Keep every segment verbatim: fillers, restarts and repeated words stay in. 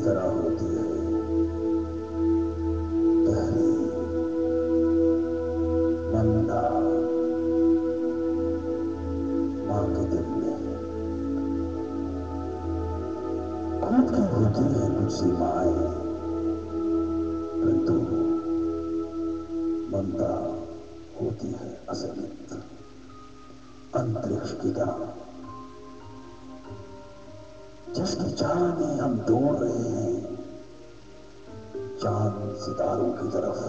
तरह होती है, गहरी, ममता माँ के दिल में खुद की होती है कुछ सीमाएं, परंतु ममता होती है असीमित, अंतरिक्ष की तरह, जिसकी चाह में हम दौड़ रहे हैं चांद सितारों की तरफ।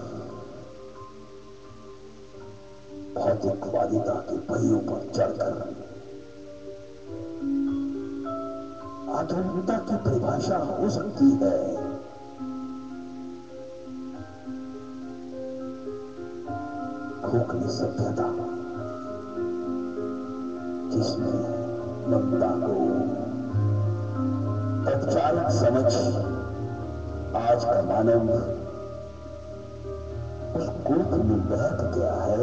भौतिकवादिता के पहियों पर चढ़कर आधुनिकता की परिभाषा हो सकती है खोखली सभ्यता, जिसमें ममता को औपचारिक समझ आज का मानव उस गोद में बहक गया है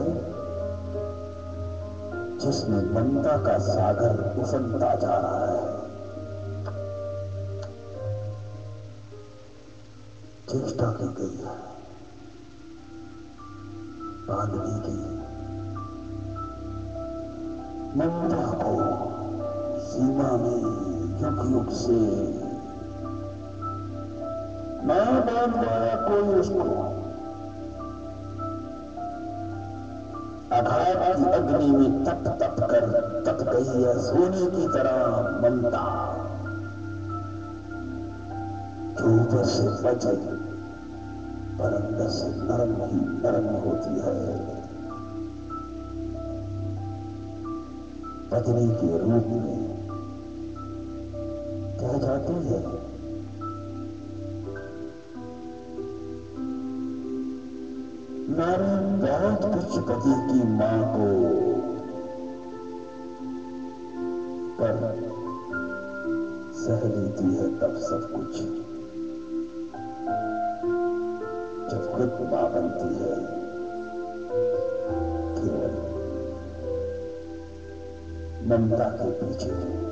जिसमें ममता का सागर उफनता जा रहा है। चेष्टा की गई है बांधने की ममता को सीमा में युग युग से, ना बांध पाया कोई उसको। आघात की अग्नि में तप तप कर तप गई है सोने की तरह ममता, जो ऊपर से वजन पर अंदर से नरम ही नरम होती है। पत्नी के रूप में कह जाती है नारी बहुत कुछ पति की मां को, पर सह लेती है तब सब कुछ जब खुद मां बनती है केवल ममता के पीछे।